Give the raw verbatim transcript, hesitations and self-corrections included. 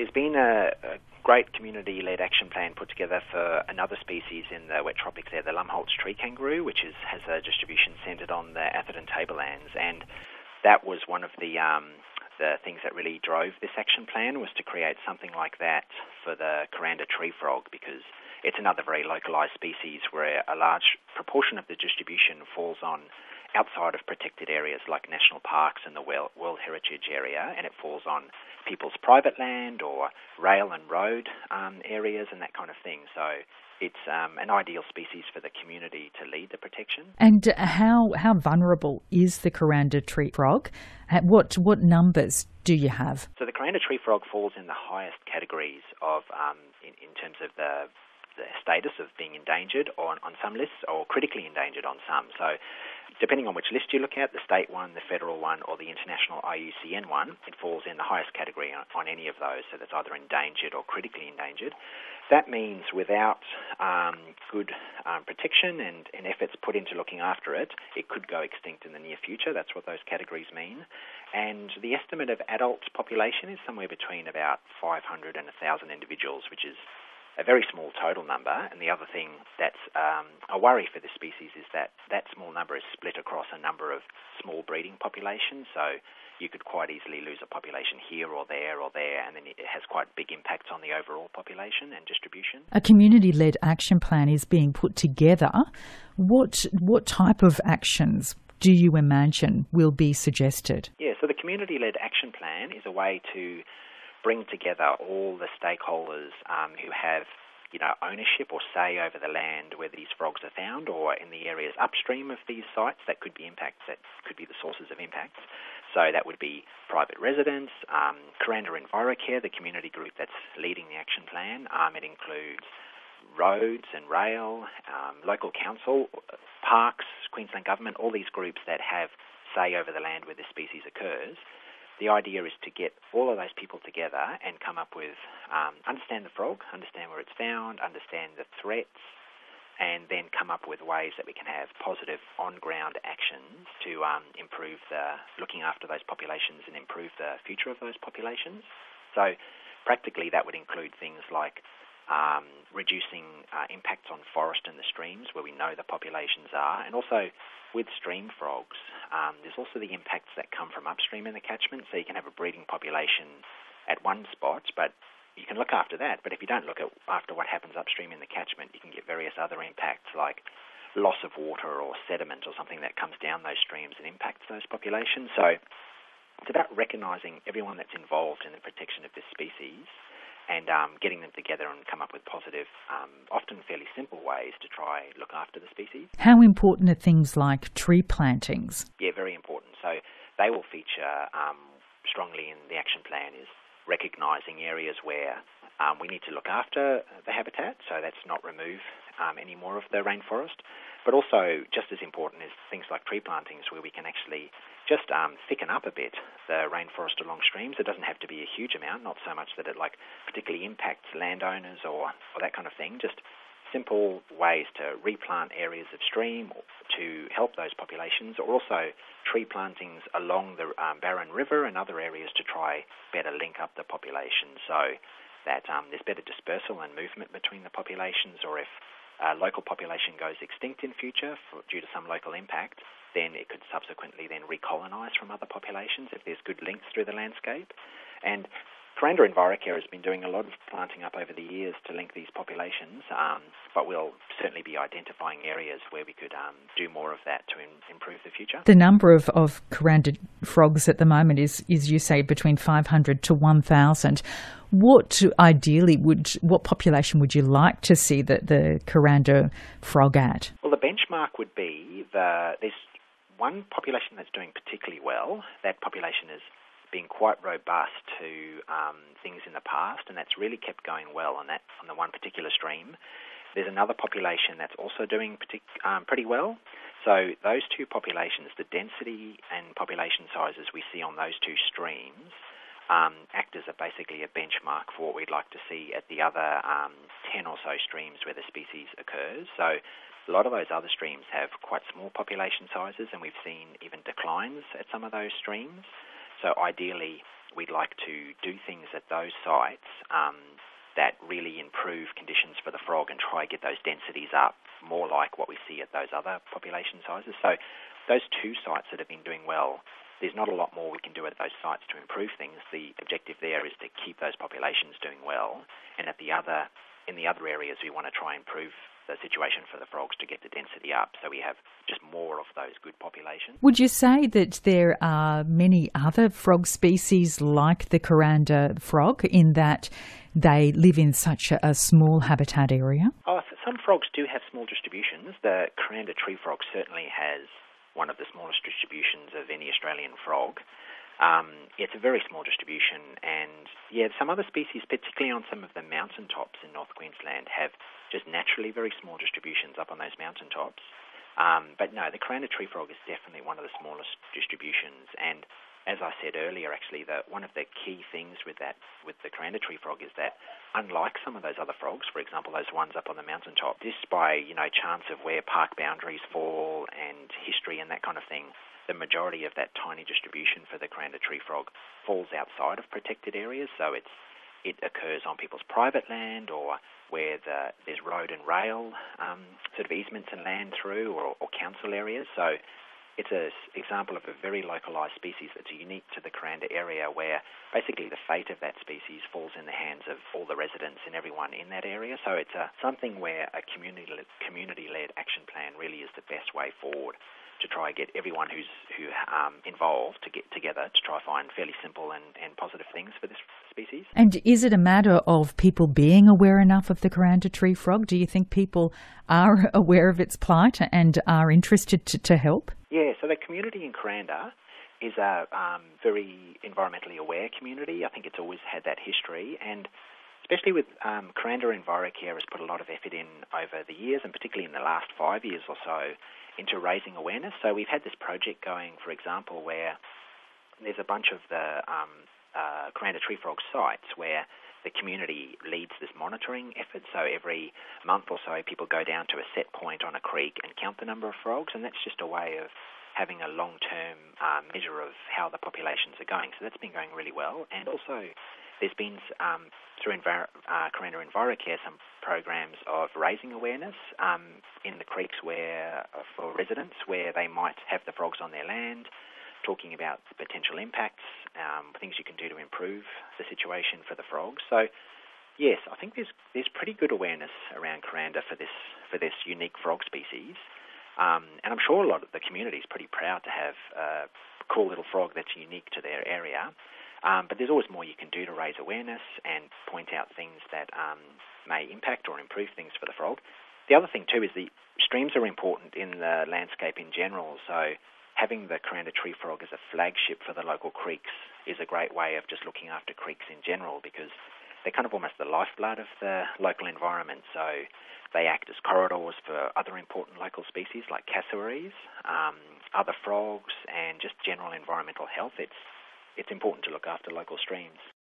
there's been a, a great community-led action plan put together for another species in the wet tropics there, the Lumholtz tree kangaroo, which is, has a distribution centred on the Atherton tablelands. And that was one of the um, the things that really drove this action plan, was to create something like that for the Kuranda tree frog, because it's another very localised species where a large proportion of the distribution falls on outside of protected areas like national parks and the World Heritage Area, and it falls on people's private land or rail and road um, areas and that kind of thing. So it's um, an ideal species for the community to lead the protection. And how how vulnerable is the Kuranda tree frog? What what numbers do you have? So the Kuranda tree frog falls in the highest categories of um, in, in terms of the the status of being endangered on, on some lists, or critically endangered on some. So depending on which list you look at, the state one, the federal one, or the international I U C N one, it falls in the highest category on, on any of those, so that's either endangered or critically endangered. That means without um, good um, protection and, and efforts put into looking after it, it could go extinct in the near future. That's what those categories mean. And the estimate of adult population is somewhere between about five hundred and one thousand individuals, which is a very small total number. And the other thing that's um, a worry for this species is that that small number is split across a number of small breeding populations. So you could quite easily lose a population here or there or there, and then it has quite big impacts on the overall population and distribution. A community-led action plan is being put together. What what type of actions do you imagine will be suggested? Yeah, so the community-led action plan is a way to bring together all the stakeholders um, who have, you know, ownership or say over the land where these frogs are found, or in the areas upstream of these sites that could be impacts, that could be the sources of impacts. So that would be private residents, um, Kuranda Envirocare, the community group that's leading the action plan. Um, it includes roads and rail, um, local council, parks, Queensland Government, all these groups that have say over the land where this species occurs. The idea is to get all of those people together and come up with, um, understand the frog, understand where it's found, understand the threats, and then come up with ways that we can have positive on-ground actions to um, improve the looking after those populations and improve the future of those populations. So practically that would include things like um, reducing uh, impacts on forest and the streams where we know the populations are, and also with stream frogs, um, there's also the impacts that come from upstream in the catchment. So you can have a breeding population at one spot, but you can look after that. But if you don't look at after what happens upstream in the catchment, you can get various other impacts like loss of water or sediment or something that comes down those streams and impacts those populations. So it's about recognising everyone that's involved in the protection of this species and um, getting them together and come up with positive, um, often fairly simple ways to try look after the species. How important are things like tree plantings? Yeah, very important. So they will feature um, strongly in the action plan, is recognising areas where um, we need to look after the habitat, so that's not remove um, any more of the rainforest. But also, just as important is things like tree plantings, where we can actually just um, thicken up a bit the rainforest along streams. It doesn't have to be a huge amount, not so much that it like particularly impacts landowners or, or that kind of thing. Just simple ways to replant areas of stream to help those populations, or also tree plantings along the um, Barron River and other areas to try better link up the population so that um, there's better dispersal and movement between the populations, or if a local population goes extinct in future for, due to some local impact, then it could subsequently then recolonise from other populations if there's good links through the landscape. And Kuranda Envirocare has been doing a lot of planting up over the years to link these populations, um, but we'll certainly be identifying areas where we could um, do more of that to in- improve the future. The number of, of Kuranda frogs at the moment is, is, you say, between five hundred to one thousand. What ideally would, what population would you like to see the, the Kuranda frog at? Well, the benchmark would be the, there's one population that's doing particularly well. That population has been quite robust to um, things in the past, and that's really kept going well on that on the one particular stream. There's another population that's also doing partic- um, pretty well. So those two populations, the density and population sizes we see on those two streams, um, act as a, basically a benchmark for what we'd like to see at the other um, ten or so streams where the species occurs. So a lot of those other streams have quite small population sizes, and we've seen even declines at some of those streams. So ideally, we'd like to do things at those sites um, that really improve conditions for the frog and try to get those densities up more like what we see at those other population sizes. So those two sites that have been doing well, there's not a lot more we can do at those sites to improve things. The objective there is to keep those populations doing well, and at the other, in the other areas, we want to try and improve the situation for the frogs to get the density up so we have just more of those good populations. Would you say that there are many other frog species like the Kuranda frog in that they live in such a, a small habitat area? Oh, so some frogs do have small distributions. The Kuranda tree frog certainly has one of the smallest distributions of any Australian frog. Um, it's a very small distribution, and yeah, some other species, particularly on some of the mountaintops in North Queensland, have just naturally very small distributions up on those mountaintops. Um, but no, the Kuranda tree frog is definitely one of the smallest distributions, and as I said earlier, actually, that one of the key things with that, with the Kuranda tree frog, is that unlike some of those other frogs, for example, those ones up on the mountaintop, just by you know chance of where park boundaries fall and history and that kind of thing, the majority of that tiny distribution for the Kuranda tree frog falls outside of protected areas, so it's it occurs on people's private land or where the, there's road and rail um, sort of easements and land through, or, or council areas. So it's an example of a very localised species that's unique to the Kuranda area, where basically the fate of that species falls in the hands of all the residents and everyone in that area. So it's a, something where a community community-led action plan really is the best way forward to try and get everyone who's who um, involved to get together to try and find fairly simple and, and positive things for this species. And is it a matter of people being aware enough of the Kuranda tree frog? Do you think people are aware of its plight and are interested to, to help? Yeah, so the community in Kuranda is a um, very environmentally aware community. I think it's always had that history, and especially with um, Kuranda EnviroCare has put a lot of effort in over the years, and particularly in the last five years or so, into raising awareness. So we've had this project going, for example, where there's a bunch of the um, uh, Kuranda tree frog sites where the community leads this monitoring effort. So every month or so, people go down to a set point on a creek and count the number of frogs, and that's just a way of having a long-term uh, measure of how the populations are going. So that's been going really well. And also there's been, um, through Envir- uh, Kuranda EnviroCare, some programs of raising awareness um, in the creeks where, uh, for residents, where they might have the frogs on their land, talking about the potential impacts, um, things you can do to improve the situation for the frogs. So, yes, I think there's there's pretty good awareness around Kuranda for this for this unique frog species, um, and I'm sure a lot of the community is pretty proud to have a cool little frog that's unique to their area. Um, but there's always more you can do to raise awareness and point out things that um, may impact or improve things for the frog. The other thing too is the streams are important in the landscape in general, so having the Kuranda tree frog as a flagship for the local creeks is a great way of just looking after creeks in general, because they're kind of almost the lifeblood of the local environment. So they act as corridors for other important local species like cassowaries, um, other frogs, and just general environmental health. It's it's important to look after local streams.